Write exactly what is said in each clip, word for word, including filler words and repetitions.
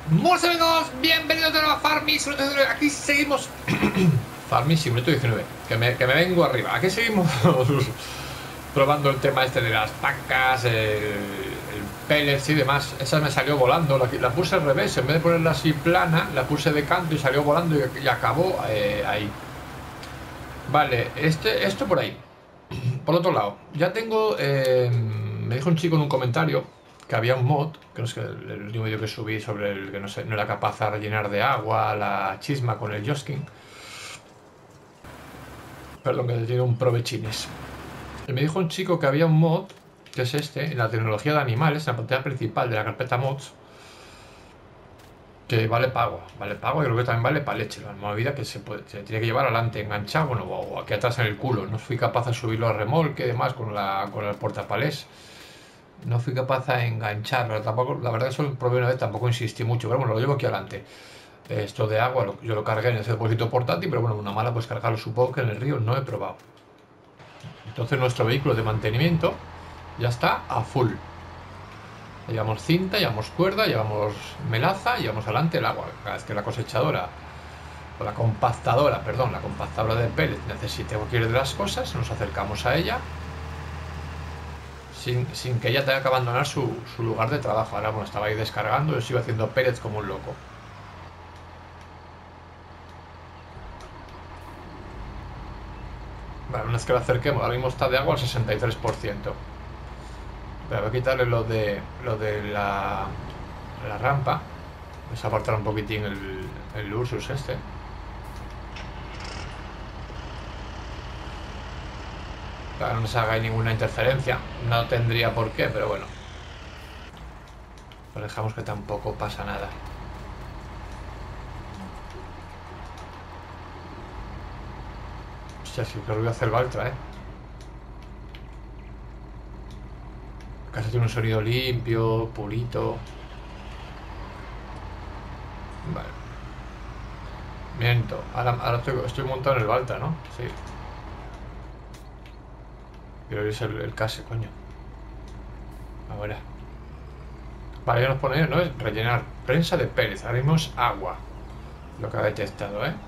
Muy amigos, bienvenidos de nuevo a Farming Simulator diecinueve. Aquí seguimos Farming Simulator diecinueve, que me, que me vengo arriba. Aquí seguimos probando el tema este de las pacas, el, el pellets y demás. Esa me salió volando, la, la puse al revés. En vez de ponerla así plana, la puse de canto y salió volando y, y acabó eh, ahí. Vale, este, esto por ahí. Por otro lado, ya tengo... Eh, me dijo un chico en un comentario que había un mod, que no es que el, el último vídeo que subí sobre el que no, sé, no era capaz de rellenar de agua la chisma con el Joskin. Perdón, que tiene un provechines. Y me dijo un chico que había un mod, que es este, en la tecnología de animales, en la pantalla principal de la carpeta mods, que vale pago, vale pago y creo que también vale para leche, la movida que se, puede, se tiene que llevar adelante, enganchado, bueno, o aquí atrás en el culo. No fui capaz de subirlo a remolque y demás con, la, con el portapalés. No fui capaz de engancharlo, tampoco, la verdad que solo probé una vez, tampoco insistí mucho, pero bueno, lo llevo aquí adelante. Esto de agua, lo, yo lo cargué en ese depósito portátil, pero bueno, una mala pues cargarlo supongo que en el río no he probado. Entonces nuestro vehículo de mantenimiento ya está a full. Llevamos cinta, llevamos cuerda, llevamos melaza, llevamos adelante el agua. Cada vez que la cosechadora, o la compactadora, perdón, la compactadora de pellets necesite cualquier de las cosas, nos acercamos a ella sin, sin que ella tenga que abandonar su, su lugar de trabajo. Ahora, bueno, estaba ahí descargando, yo sigo haciendo pellets como un loco. Vale, una vez que la acerquemos, ahora mismo está de agua al sesenta y tres por ciento. Pero voy a quitarle lo de, lo de la, la rampa. Voy a apartar un poquitín el, el Ursus este. Para que no se haga ninguna interferencia. No tendría por qué, pero bueno. Pues dejamos que tampoco pasa nada. Hostia, sí que ruido hace el Valtra, eh. Casi tiene un sonido limpio, purito. Vale. Miento. Ahora, ahora estoy, estoy montado en el Valtra, ¿no? Sí. Pero es el, el case, coño. Ahora. Vale, ya nos pone, ¿no? Es rellenar prensa de pellets. Ahora mismo es agua. Lo que ha detectado, ¿eh?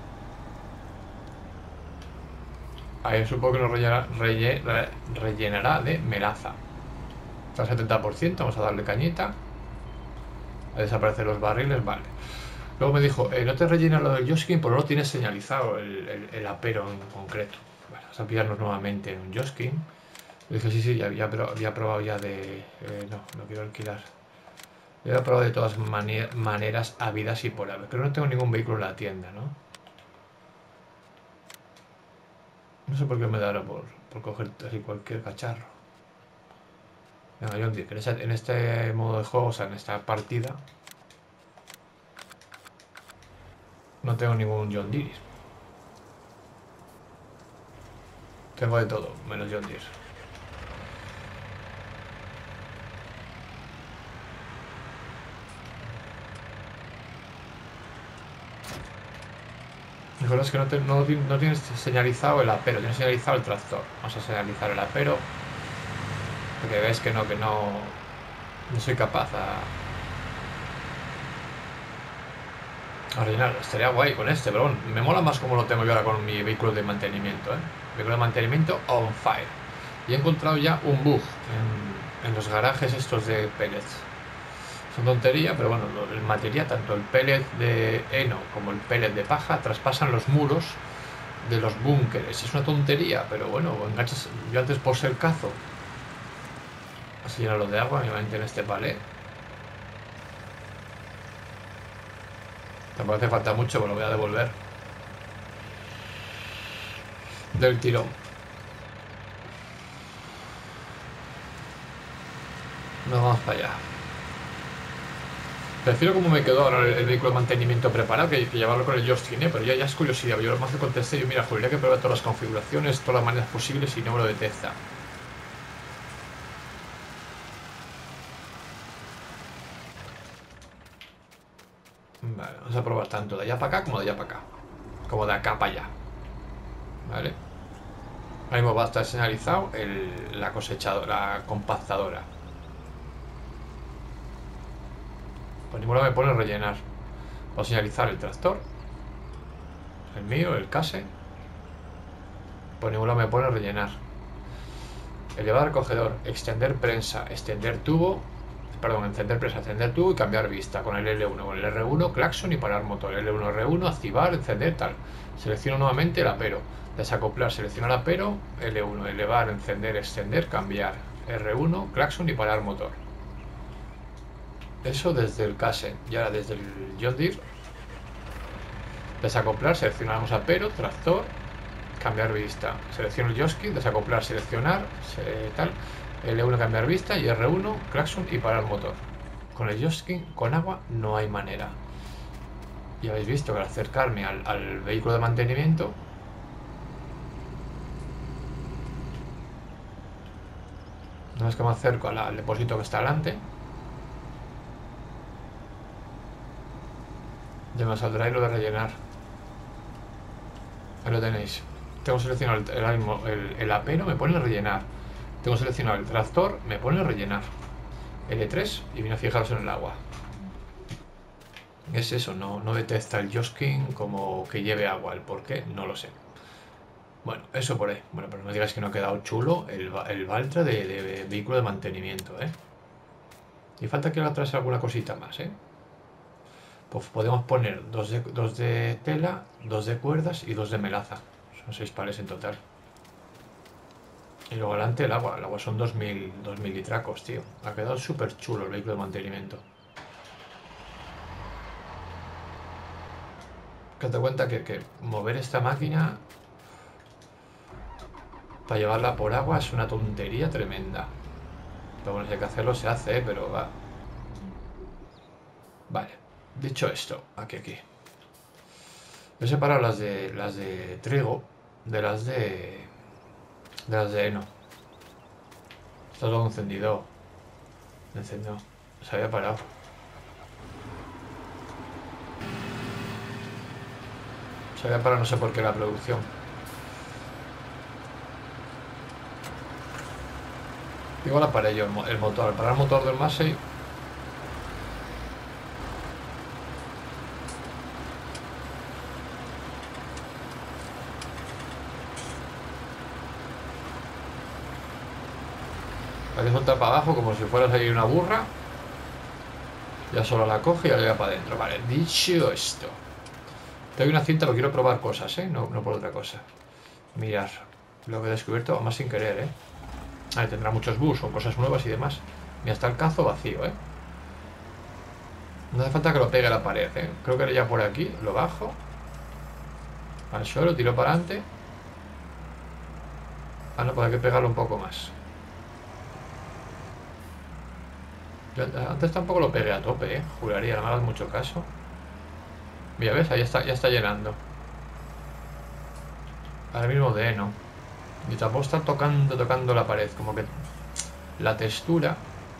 Ahí supongo que nos rellenará, relle, rellenará de melaza. Está al setenta por ciento. Vamos a darle cañita. A desaparecer los barriles, vale. Luego me dijo, eh, no te rellena lo del Joskin, pero no lo tienes señalizado el, el, el apero en concreto. Vale, vamos a pillarnos nuevamente un Joskin. Le dije, sí, sí, ya, ya pero, había probado ya de... Eh, no, no quiero alquilar. Ya he probado de todas maneras habidas y por haber. Pero no tengo ningún vehículo en la tienda, ¿no? No sé por qué me dará por, por coger así cualquier cacharro. Venga, John Deere, que en este modo de juego, o sea, en esta partida, no tengo ningún John Deere. Tengo de todo, menos John Deere. Lo es que no, te, no, no tienes señalizado el apero, tienes señalizado el tractor. Vamos a señalizar el apero. Porque ves que no, que no, no soy capaz a, a rellenar. Estaría guay con este, pero bueno, me mola más como lo tengo yo ahora con mi vehículo de mantenimiento, ¿eh? Vehículo de mantenimiento on fire. Y he encontrado ya un bug en, en los garajes estos de pellets. Son tontería, pero bueno, el material, tanto el pellet de heno como el pellet de paja, traspasan los muros de los búnkeres. Es una tontería, pero bueno, enganchas. Yo antes por ser cazo, así llenarlo de agua, obviamente en este palé. Tampoco hace falta mucho, pero lo voy a devolver del tirón. Nos vamos para allá. Prefiero como me quedó ahora el, el vehículo de mantenimiento preparado que, que llevarlo con el Joskin, ¿eh? Pero ya, ya es curiosidad. Yo más que contesté, yo mira, Julia, que probar todas las configuraciones, todas las maneras posibles y no me lo detecta. Vale, vamos a probar tanto de allá para acá como de allá para acá. Como de acá para allá. Vale. Ahora mismo va a estar señalizado el, la cosechadora, la compactadora. Pues ninguna me pone rellenar. Voy a señalizar el tractor. El mío, el case. Por ningún lado me pone rellenar. Elevar recogedor, extender prensa, extender tubo, perdón, encender prensa, encender tubo y cambiar vista con el L uno, con el R uno, claxon y parar motor, L uno, R uno, activar, encender, tal. Selecciono nuevamente el apero, desacoplar, seleccionar apero, L uno, elevar, encender, extender, cambiar, R uno, claxon y parar motor. Eso desde el case. Y ahora desde el John Deere, desacoplar, seleccionamos apero, tractor, cambiar vista, selecciono el joystick, desacoplar, seleccionar, se, tal, L uno cambiar vista y R uno, claxon y parar motor. Con el joystick, con agua, no hay manera. Y habéis visto que al acercarme al, al vehículo de mantenimiento, no es que me acerco al, al depósito que está delante, ya me saldrá ahí lo de rellenar. Ahí lo tenéis. Tengo seleccionado el, el, el, el apero, me pone rellenar. Tengo seleccionado el tractor, me pone rellenar. L tres y viene a fijaros en el agua. Es eso, no, no detecta el joystick como que lleve agua. El por qué, no lo sé. Bueno, eso por ahí. Bueno, pero no digáis que no ha quedado chulo el, el Valtra de, de, de vehículo de mantenimiento, ¿eh? Y falta que le traes alguna cosita más, ¿eh? Pues podemos poner dos de, dos de tela, dos de cuerdas y dos de melaza. Son seis pares en total. Y luego adelante el agua. El agua son dos mil litracos, tío. Ha quedado súper chulo el vehículo de mantenimiento. Date cuenta que, que mover esta máquina para llevarla por agua es una tontería tremenda. Pero bueno, si hay que hacerlo se hace, ¿eh? Pero va. Vale. Dicho esto, aquí, aquí. He separado las de las de trigo de las de de las de heno. Está todo encendido. Encendido. Se había parado. Se había parado, no sé por qué la producción. Igual la paré yo el, el motor. Al parar el motor del Massey. Hay que soltar para abajo como si fueras ahí una burra. Ya solo la coge y la lleva para adentro. Vale, dicho esto. Te doy una cinta, pero quiero probar cosas, ¿eh? No, no por otra cosa. Mirar lo que he descubierto, más sin querer, ¿eh? Ahí tendrá muchos bugs, son cosas nuevas y demás. Mira, está el cazo vacío, ¿eh? No hace falta que lo pegue a la pared, ¿eh? Creo que ya por aquí, lo bajo. Al suelo, tiro para adelante. Ah, no, pues hay que pegarlo un poco más. Yo antes tampoco lo pegué a tope, ¿eh? Juraría, no me hagas mucho caso. Mira, ¿ves? Ahí está, ya está llenando. Ahora mismo de heno. Y tampoco está tocando, tocando la pared. Como que la textura.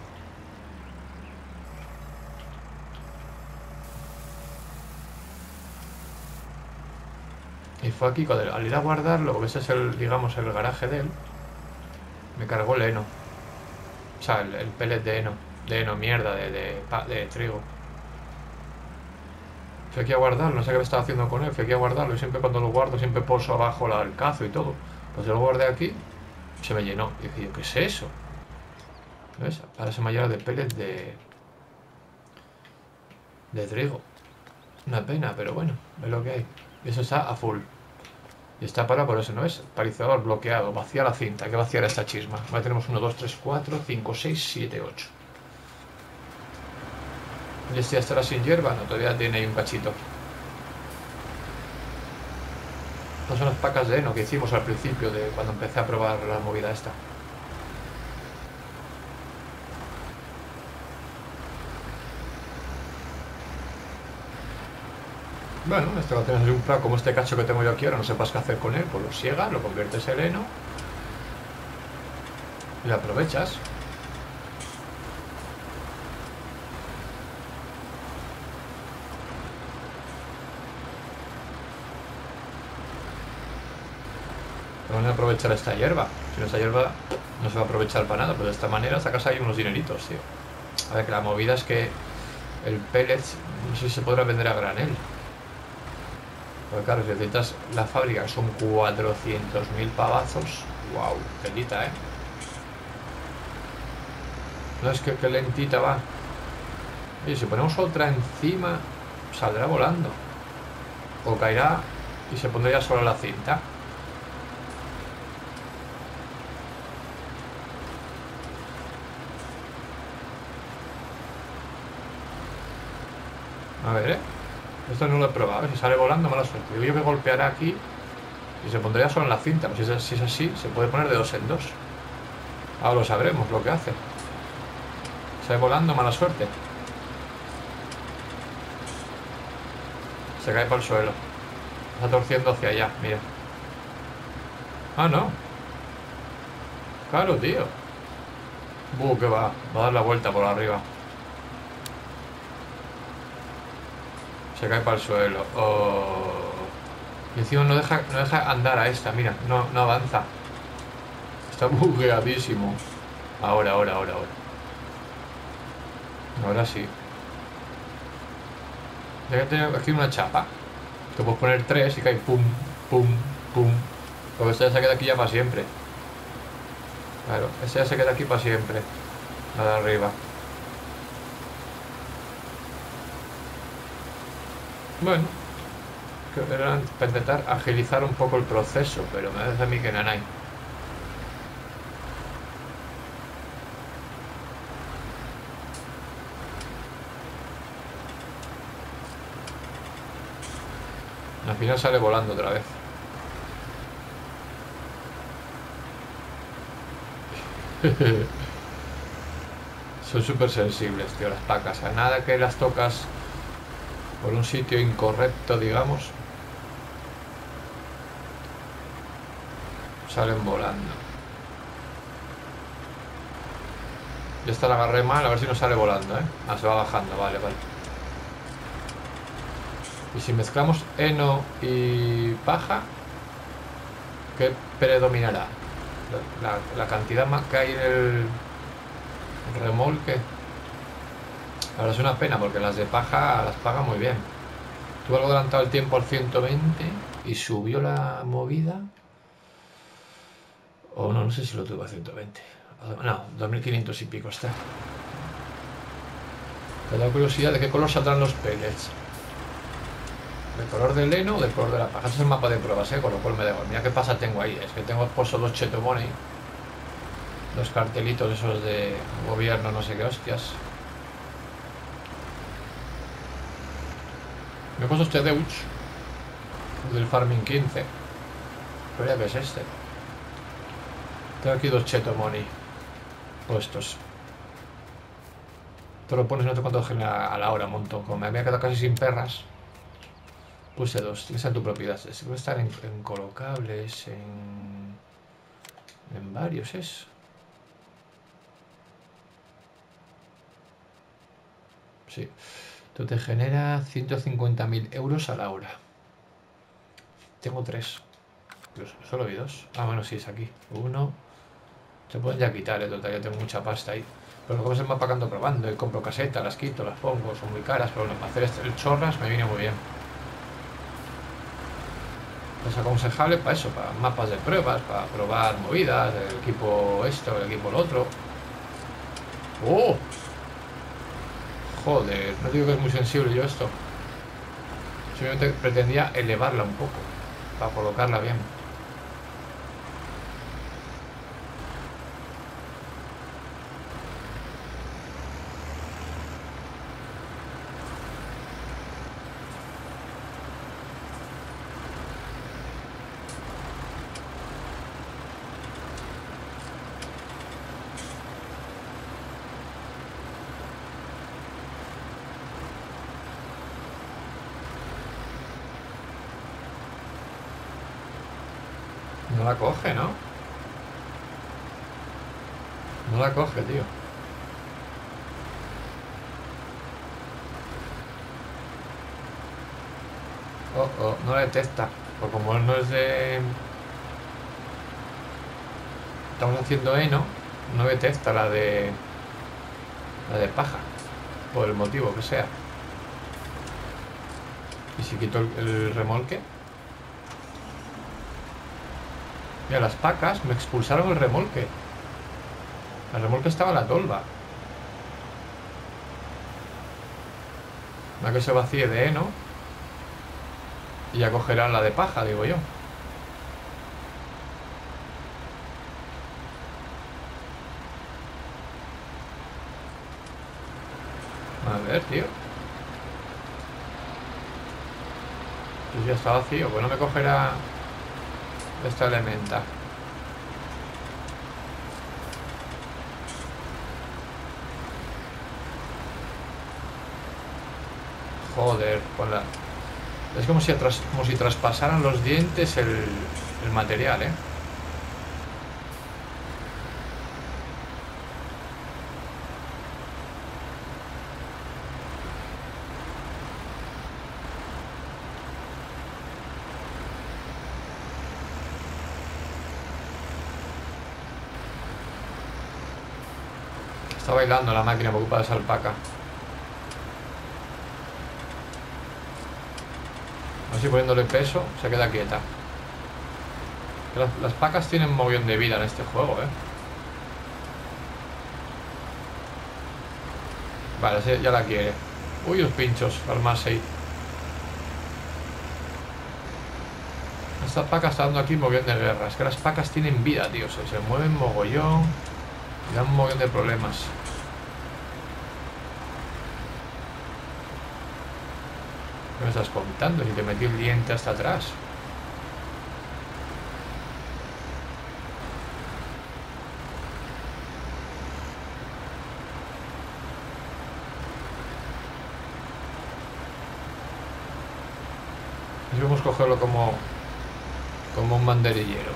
Y fue aquí, cuando al ir a guardarlo, porque ese es el, digamos, el garaje de él, me cargó el heno. O sea, el, el pellet de heno. De heno, mierda, de, de, de trigo. Fui aquí a guardarlo, no sé qué me estaba haciendo con él, fui aquí a guardarlo y siempre cuando lo guardo siempre poso abajo la, el cazo y todo. Pues yo lo guardé aquí, se me llenó. Y dije yo, ¿qué es eso? ¿Ves? Ahora se me llena de pellets de... de trigo. Una pena, pero bueno, es lo que hay. Y eso está a full. Y está para por eso, ¿no es? Parizador bloqueado, vacía la cinta, hay que vaciar esta chisma. Vale, tenemos uno, dos, tres, cuatro, cinco, seis, siete, ocho. ¿Y este ya estará sin hierba? No, todavía tiene ahí un cachito. Estas son las pacas de heno que hicimos al principio de cuando empecé a probar la movida esta. Bueno, esto va a tener un plan como este cacho que tengo yo aquí ahora, no sepas qué hacer con él, pues lo siegas, lo conviertes en heno y lo aprovechas. Van a aprovechar esta hierba. Si no, esta hierba no se va a aprovechar para nada, pero de esta manera sacas ahí unos dineritos, tío. A ver, que la movida es que El pellets, no sé si se podrá vender a granel. Porque claro, si necesitas la fábrica, son cuatrocientos mil pavazos. Wow, telita, ¿eh? No, es que, que lentita va. Oye, si ponemos otra encima, saldrá volando. O caerá y se pondría solo la cinta. A ver, ¿eh? Esto no lo he probado. Si sale volando, mala suerte. Digo yo que golpeará aquí y se pondría solo en la cinta. Pues si es, si es así, se puede poner de dos en dos. Ahora lo sabremos lo que hace. Sale volando, mala suerte. Se cae por el suelo. Está torciendo hacia allá, mira. Ah, no. Claro, tío. Buh, que va. Va a dar la vuelta por arriba. Se cae para el suelo. Oh. Y encima no deja, no deja andar a esta, mira. No, no avanza. Está bugueadísimo. Ahora, ahora, ahora, ahora. Ahora sí. Ya que tengo aquí una chapa. Te puedes poner tres y cae pum, pum, pum. Porque esta ya se queda aquí ya para siempre. Claro, esta ya se queda aquí para siempre. La de arriba. Bueno, que era para intentar agilizar un poco el proceso, pero me parece a mí que nanay. Al final sale volando otra vez. Son súper sensibles, tío, las placas. A nada que las tocas por un sitio incorrecto, digamos, salen volando. Ya esta la agarré mal, a ver si no sale volando, ¿eh? Ah, se va bajando, vale, vale. Y si mezclamos heno y paja, ¿qué predominará? La, la, la cantidad más que hay en el remolque. Ahora es una pena porque las de paja las paga muy bien. Tuve algo adelantado el tiempo al ciento veinte y subió la movida. O no, no sé si lo tuve a ciento veinte. No, dos mil quinientos y pico está. Me da curiosidad de qué color saldrán los pellets. ¿Del color del heno o del color de la paja? Este es el mapa de pruebas, ¿eh? Con lo cual me da igual. Mira qué pasa tengo ahí. Es que tengo puesto dos Cheto Money. Los cartelitos esos de gobierno, no sé qué hostias. Me he puesto este Deutsch del Farming quince. Pero ya que es este. Tengo aquí dos Cheto Money puestos. Te lo pones, no te cuánto genera a la hora, un montón. Como me había quedado casi sin perras, puse dos. Tienes en tu propiedad. Se puede estar en, en colocables, en, en varios, es. Sí. Esto te genera ciento cincuenta mil euros a la hora. Tengo tres. Incluso, solo vi dos. Ah, bueno, sí, es aquí. Uno. Se pueden ya quitar, ¿eh? Total, ya tengo mucha pasta ahí. Pero luego se me va pagando probando. Y compro casetas, las quito, las pongo. Son muy caras, pero bueno, para hacer este, el chorras me viene muy bien. Es aconsejable para eso, para mapas de pruebas, para probar movidas, el equipo esto, el equipo lo otro. ¡Oh! Joder, no digo que es muy sensible yo esto. Simplemente pretendía elevarla un poco, para colocarla bien. No la coge, ¿no? No la coge, tío. Oh, oh, no la detecta. Pues como no es de... Estamos haciendo heno, no detecta la de... La de paja. Por el motivo que sea. Y si quito el, el remolque. Mira, las pacas me expulsaron el remolque. El remolque estaba en la tolva. Una que se vacíe de heno. Y ya cogerán la de paja, digo yo. A ver, tío. Pues ya está vacío. Pues no me cogerá esta elementa. Joder, con la... Es como si, atras... como si traspasaran los dientes el, el material, ¿eh? Está bailando la máquina por culpa de esa alpaca. Así poniéndole peso, se queda quieta. Las, las pacas tienen mogollón de vida en este juego, ¿eh? Vale, sí, ya la quiere. Uy, los pinchos, Farmasei. Esta paca está dando aquí mogollón de guerra. Es que las pacas tienen vida, tío. Se, se mueven mogollón y dan un mogollón de problemas. ¿Qué me estás contando? Si te metí el diente hasta atrás. Y vamos a cogerlo como, como un banderillero.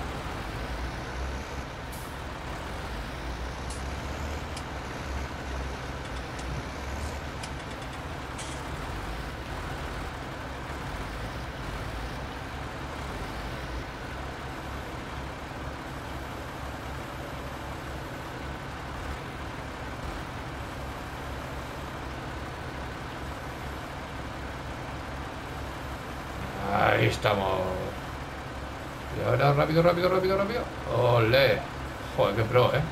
Ahí estamos. Y ahora rápido, rápido, rápido, rápido. ¡Olé! Joder, qué pro, ¿eh?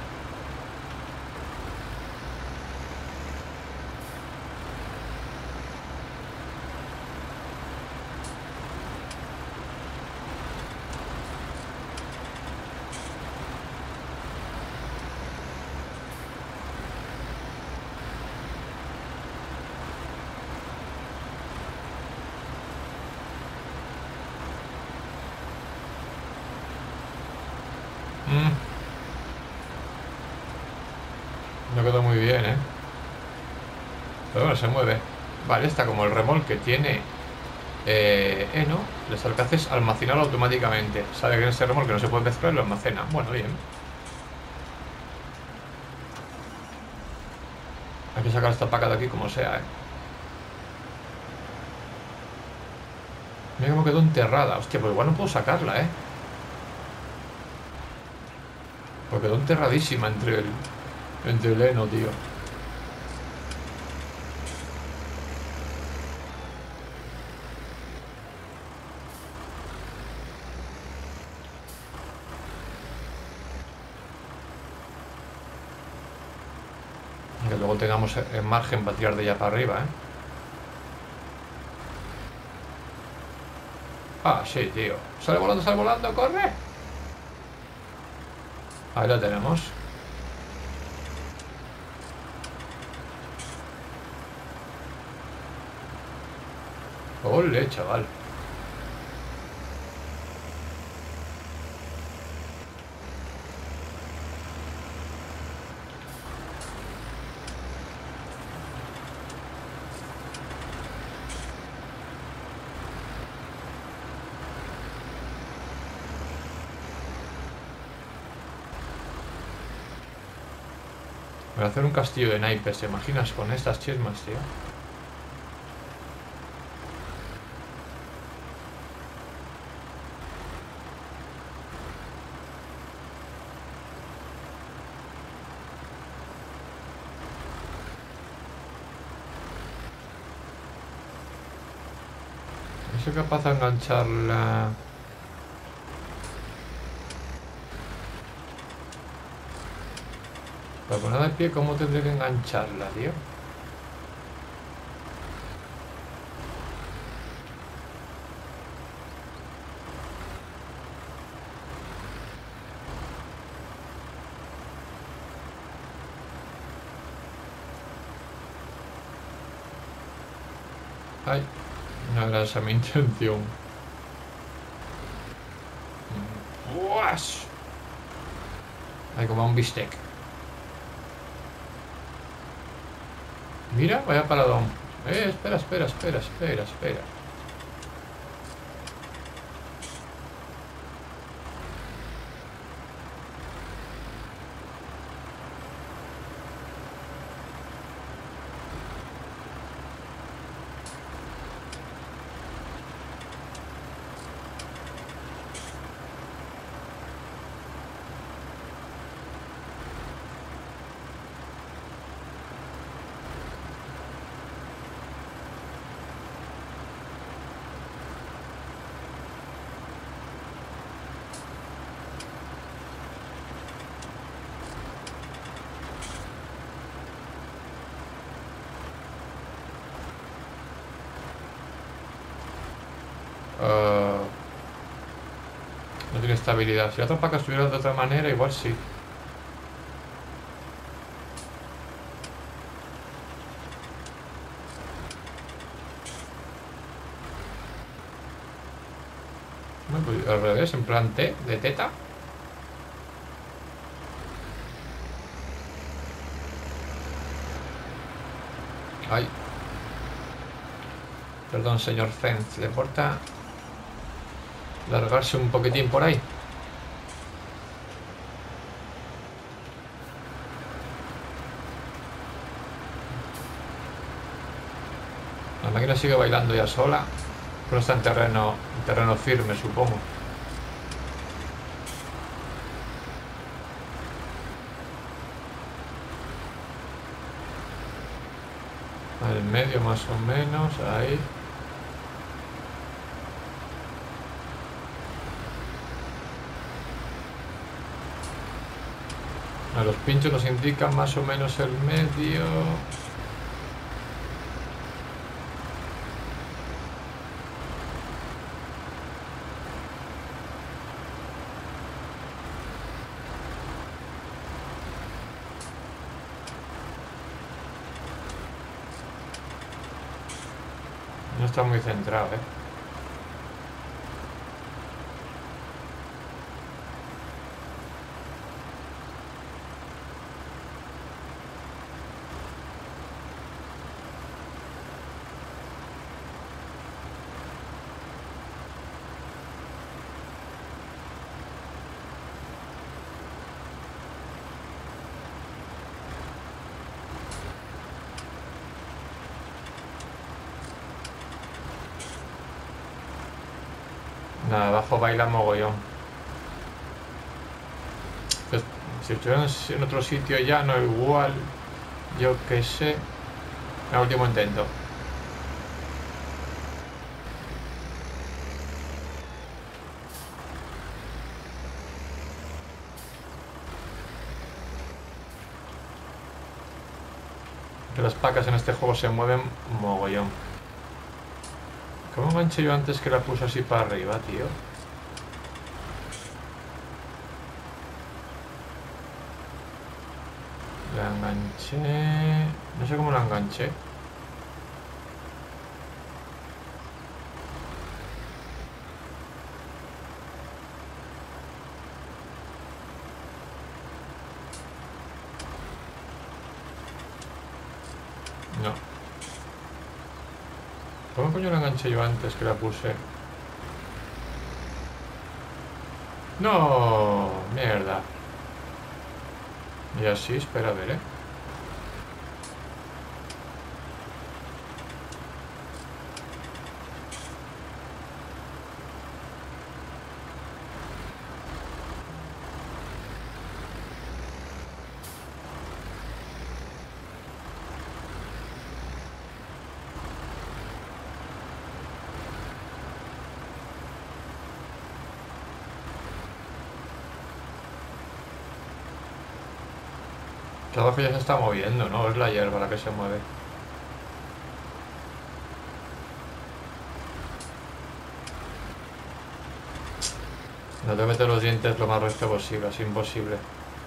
Mm. No quedó muy bien, ¿eh? Pero bueno, se mueve. Vale, está como el remolque tiene eh, heno, les lo que hace es almacenarlo automáticamente. Sabe que en ese remolque no se puede mezclar y lo almacena. Bueno, bien. Hay que sacar esta paca de aquí como sea, ¿eh? Mira cómo quedó enterrada. Hostia, pues igual no puedo sacarla, ¿eh? Pues quedó enterradísima entre el, entre el heno, tío. Que luego tengamos el margen para tirar de allá para arriba, ¿eh? Ah, sí, tío. Sale volando, sale volando, corre. Ahí lo tenemos. Ole, chaval. Voy a hacer un castillo de naipes, ¿te imaginas? Con estas chismas, tío. soy capaz de engancharla. Para ponerla de pie, ¿cómo tendré que engancharla, tío? Ay, no era esa mi intención. ¡Uas! Ay, como un bistec. Mira, vaya paradón. Eh, espera, espera, espera, espera, espera. Uh, no tiene estabilidad. Si la otra paca estuviera de otra manera, igual sí. No, pues al revés, en plan T, de teta. Ay. Perdón, señor Fence. ¿Le importa largarse un poquitín por ahí? La máquina sigue bailando ya sola, pero está en terreno, en terreno firme, supongo. Al medio más o menos, ahí. A los pinchos nos indican más o menos el medio. No está muy centrado, ¿eh? Nada, abajo baila mogollón. Pues, si estuvieran en otro sitio ya, no igual. Yo qué sé. El último intento. Que las pacas en este juego se mueven mogollón. ¿Cómo enganché yo antes que la puse así para arriba, tío? La enganché... No sé cómo la enganché. No. ¿Cómo coño la enganché yo antes que la puse? No, mierda. Y así, espera a ver, ¿eh? Todo que ya se está moviendo, ¿no? Es la hierba la que se mueve. No te metes los dientes lo más recto posible, es imposible.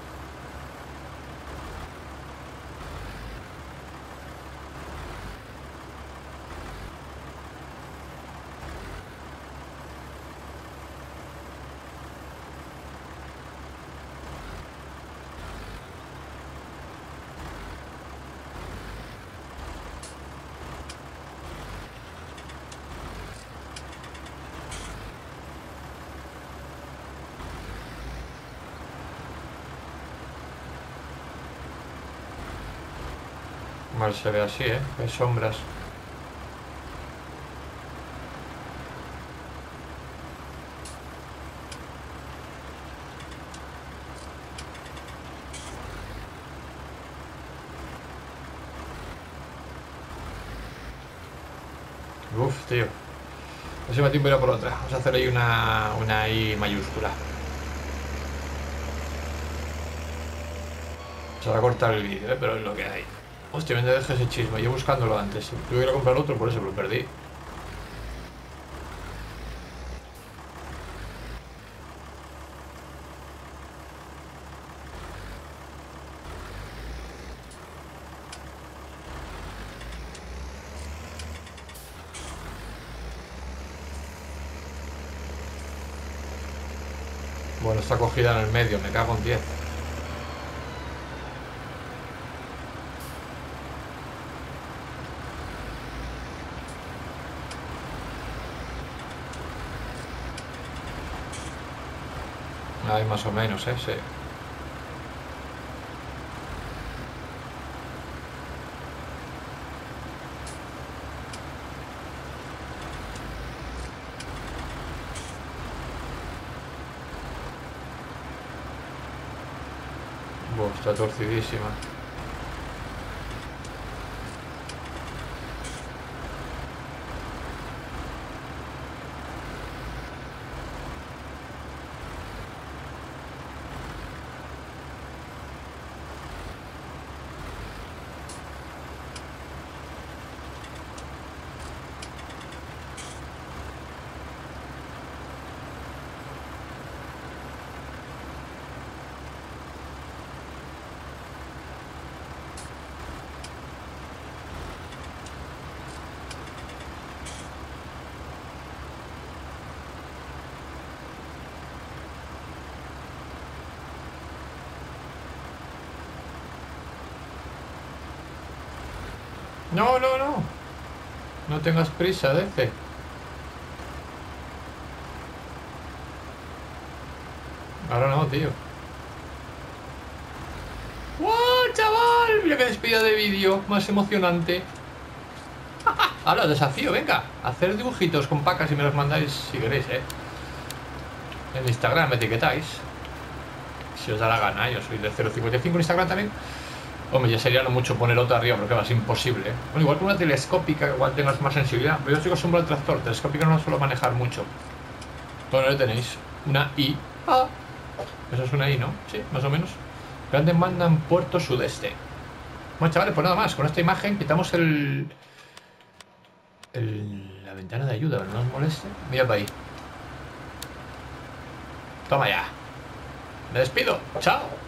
Mal se ve así, ¿eh? Hay sombras. Uf, tío. No se me tiempo ir por otra. Vamos a hacer ahí una, una I mayúscula. Se va a cortar el vídeo, ¿eh? Pero es lo que hay. Hostia, me dejes ese chisme. Yo buscándolo antes. Tuve que ir a comprar otro, por eso lo perdí. Bueno, está cogida en el medio. Me cago en diez. Ahí más o menos, ¿eh? Sí. Buah, está torcidísima. No, no, no. No tengas prisa, Dece. Ahora no, tío. ¡Wow, chaval! Mira qué despedida de vídeo más emocionante. Ahora, desafío, venga. Hacer dibujitos con pacas y me los mandáis si queréis, ¿eh? En Instagram me etiquetáis. Si os da la gana, yo soy de cero cincuenta y cinco en Instagram también. Hombre, ya sería no mucho poner otra arriba porque va, es imposible, ¿eh? Bueno, igual que una telescópica, igual tengas más sensibilidad. Pero yo estoy acostumbrado al tractor. Telescópica no suelo manejar mucho. Bueno, le tenéis una I. Ah, eso es una I, ¿no? Sí, más o menos. Gran demanda en Puerto Sudeste. Bueno, chavales, pues nada más. Con esta imagen quitamos el... el la ventana de ayuda, no os moleste. Mira para ahí. Toma ya. Me despido. Chao.